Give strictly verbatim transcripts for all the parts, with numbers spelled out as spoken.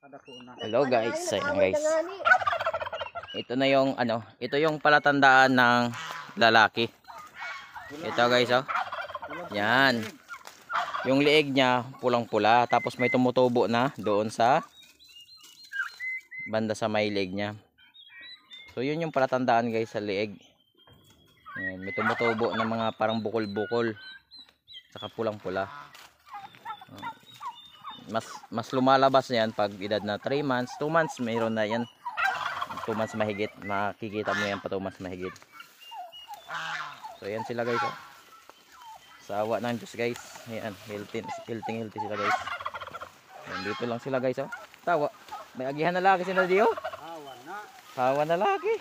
Hello guys, ayan guys. Ito na yung ano, ito yung palatandaan ng lalaki. Ito guys, oh. Yan. Yung liig niya pulang-pula, tapos may tumutubo na doon sa banda sa may liig niya. So yun yung palatandaan guys sa liig. Yan, may tumutubo na mga parang bukol-bukol. Saka pulang-pula. Mas mas lumalabas na yan pag edad na three months, two months, mayroon na yan. two months mahigit, makikita mo yan pa two months mahigit. So yan sila guys, oh. Sawa ng Diyos guys. Ayan, healthy, healthy, healthy sila guys. Ayan, dito lang sila guys, oh. Tawa, may agihan na laki sila diyo. Hawa na. Hawa na laki.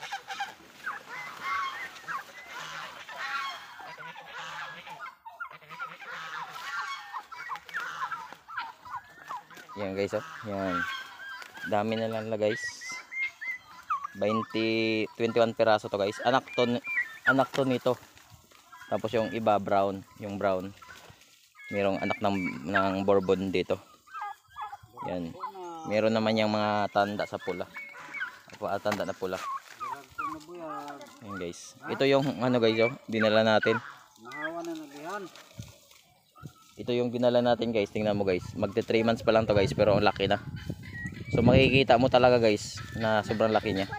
Yan guys, oh. Yan. Dami na lang la guys. twenty, twenty-one piraso to guys. Anak to, anak to nito. Tapos yung iba brown, yung brown. Merong anak ng ng bourbon dito. Yan. Meron naman yung mga tanda sa pula. Apa tanda na pula. Yan guys. Ito yung ano guys, oh, dinala natin. Nahawa na nagihan. Ito yung dinala natin guys. Tingnan mo guys. Magte three months pa lang to guys, pero ang laki na. So makikita mo talaga guys na sobrang laki niya.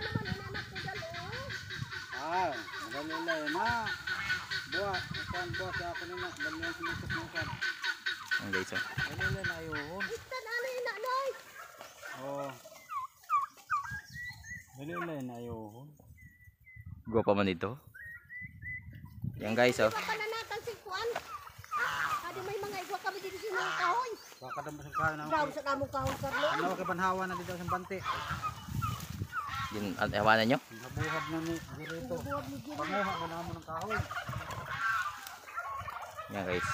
Ah, madali na yun ha. Buwa, kuan buwa sa ako nila, dali ang sinusok mo kan. Ang guys, oh. Madali na yun. Ito na na yun, nanay. Oh. Dali na yun, ayun. Gwa pa man ito. Yan guys, oh. Pananatan si kuan. Adi may mga igwa kami dito sa mga kahoy. Baka daw sa kahoy na. Daw sa kamong kahoy Carlo. Ano ka banhawa na dito sa bante. Din ewanan nyo? Nabuhab na ni dito. Panguha mo na mo ng kahoy. Yan guys.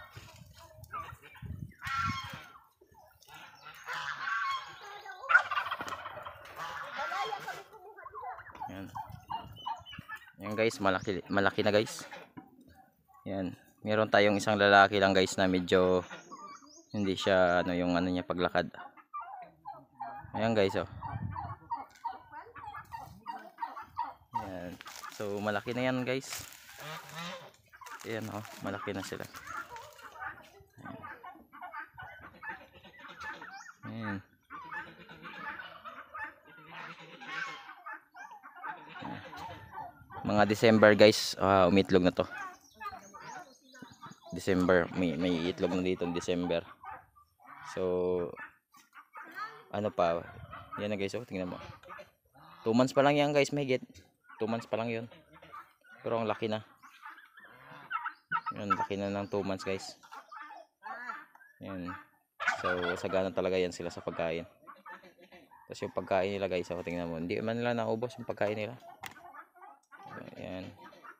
Yan. Yan guys, malaki malaki na guys. Yan. Meron tayong isang lalaki lang guys na medyo hindi siya ano yung ano niya paglakad. Ayan guys, oh. Yan. So malaki na yan guys. Ayan, oh, malaki na sila. Ayan. Ayan. Mga December guys, uh, umitlog na to. December, may, may itlog na dito December. So ano pa, yan na guys, oh, tingnan mo. two months pa lang yan guys, mahigit. two months pa lang yun. Pero ang laki na. Yan, laki na ng two months guys. Yan. So sagana talaga yan sila sa pagkain. Tapos yung pagkain nila guys, oh, tingnan mo. Hindi man nila naubos yung pagkain nila. Yan.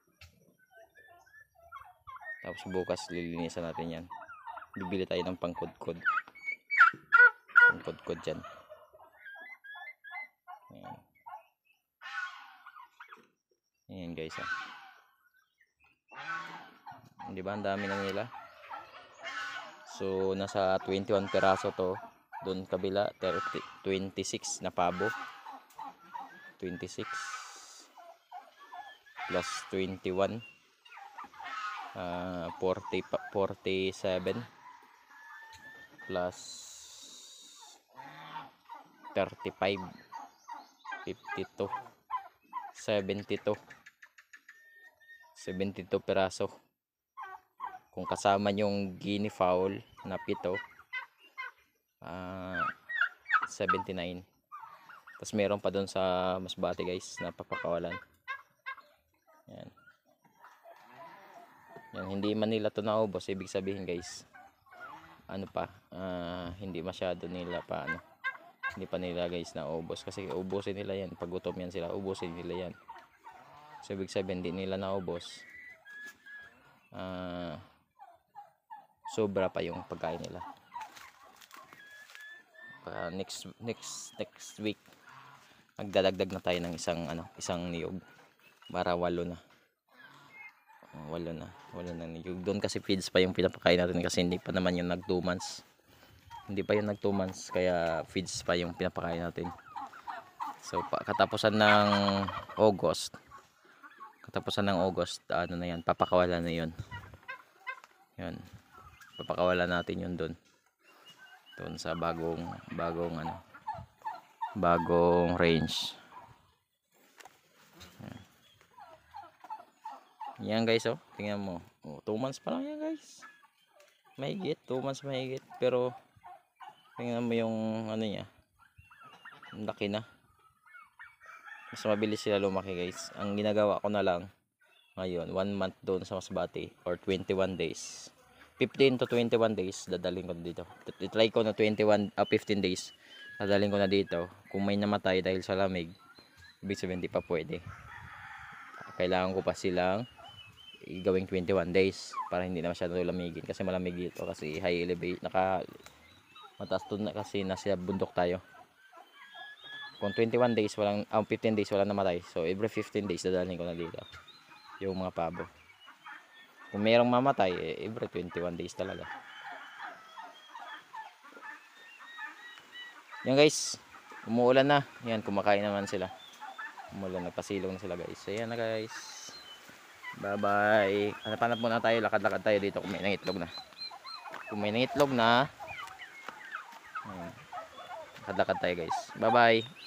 Tapos bukas lilinisan natin yan. Bibili tayo ng pangkudkod. Pangkudkod dyan. Ayan. Ayan guys, ah. Di ba ang dami na nila? So nasa twenty-one peraso to. Doon kabila thirty, twenty-six na pabo. twenty-six plus twenty-one. Uh, forty, forty-seven plus thirty-five, fifty-two, seventy-two, seventy-two peraso. Kung kasama yung guinea fowl na pito, uh, seventy-nine. Tapos meron pa doon sa Masbate guys na papakawalan. Yan. Yan, hindi man nila to naubos, ibig sabihin guys, ano pa, uh, hindi masyado nila pa ano, hindi pa nila guys naubos, kasi ubusin nila yan, pag gutom yan sila, ubusin nila yan. So ibig sabihin hindi nila naubos, uh, sobra pa yung pagkain nila. Uh, next next next week magdadagdag na tayo ng isang ano, isang niyog para walo na. Oh, wala na, wala na niyog. Doon kasi feeds pa yung pinapakain natin kasi hindi pa naman yung nag two months. Hindi pa yun nag two months, kaya feeds pa yung pinapakain natin. So pa, katapusan ng August, katapusan ng August, ano na yan, papakawalan na yun. Yan. Papakawalan natin yun doon. Doon sa bagong bagong ano, bagong range. Yan guys, oh. Tingnan mo. Oh, two months pa lang yan guys. Mahigit, two months mahigit. Pero tingnan mo yung ano niya. Ang laki na. Mas mabilis sila lumaki guys. Ang ginagawa ko na lang ngayon, one month doon sa Masbate or twenty-one days. fifteen to twenty-one days dadalhin ko na dito. I-try ko na twenty-one uh, fifteen days. Dadalhin ko na dito. Kung may namatay dahil sa lamig, ibig sabihin hindi pa pwede. Kailangan ko pa silang gawing twenty-one days para hindi na masyado lamigin kasi malamig dito kasi high elevation, naka mataas doon na kasi nasa bundok tayo. Kung twenty-one days walang um, fifteen days walang namatay, so every fifteen days dadalhin ko na dito yung mga pabo. Kung mayroong mamatay, eh, every twenty-one days talaga. Yan guys, umuulan na. Yan, kumakain naman sila. Umuulan, nagpasilong na sila guys. So yan na guys. Bye bye. Hanap-hanap muna tayo, lakad-lakad tayo dito kung may nangitlog na. Kung may nangitlog na, lakad-lakad tayo guys. Bye bye.